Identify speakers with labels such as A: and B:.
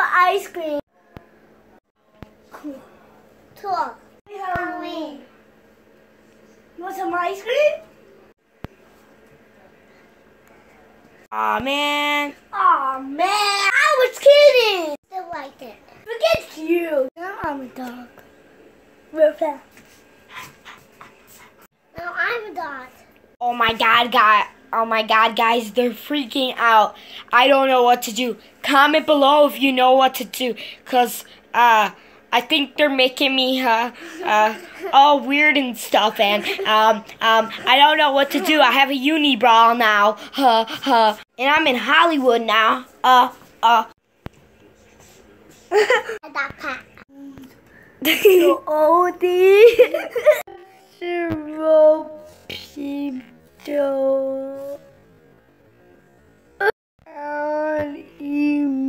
A: ice cream. Talk. Halloween. You want some ice cream?
B: Aw, man.
A: Aw, man. I was kidding. Still like it. Forget you. Now I'm a dog. Real fast. Now I'm a dog.
B: Oh my god, guys, they're freaking out. I don't know what to do. Comment below if you know what to do, cause I think they're making me all weird and stuff, and I don't know what to do. I have a unibrow now, and I'm in Hollywood now.
A: So oldie. Zero people.